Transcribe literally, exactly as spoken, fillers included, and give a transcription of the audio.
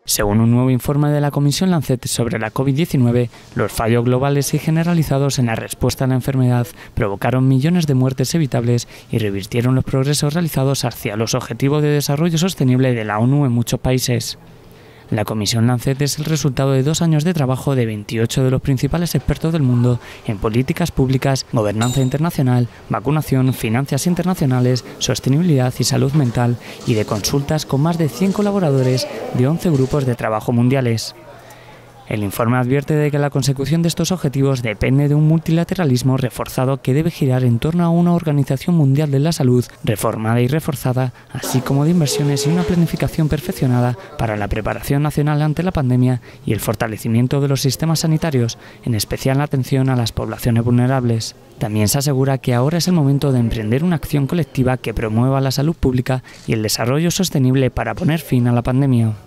Según un nuevo informe de la Comisión Lancet sobre la COVID diecinueve, los fallos globales y generalizados en la respuesta a la enfermedad provocaron millones de muertes evitables y revirtieron los progresos realizados hacia los Objetivos de Desarrollo Sostenible de la ONU en muchos países. La Comisión Lancet es el resultado de dos años de trabajo de veintiocho de los principales expertos del mundo en políticas públicas, gobernanza internacional, vacunación, finanzas internacionales, sostenibilidad y salud mental, y de consultas con más de cien colaboradores de once grupos de trabajo mundiales. El informe advierte de que la consecución de estos objetivos depende de un multilateralismo reforzado que debe girar en torno a una Organización Mundial de la Salud reformada y reforzada, así como de inversiones y una planificación perfeccionada para la preparación nacional ante la pandemia y el fortalecimiento de los sistemas sanitarios, en especial la atención a las poblaciones vulnerables. También se asegura que ahora es el momento de emprender una acción colectiva que promueva la salud pública y el desarrollo sostenible para poner fin a la pandemia.